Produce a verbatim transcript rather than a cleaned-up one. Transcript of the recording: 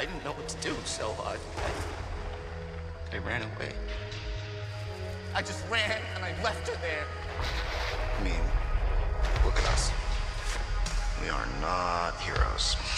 didn't know what to do, so I, I, I ran away. I just ran and I left her there. I mean, look at us. We are not heroes.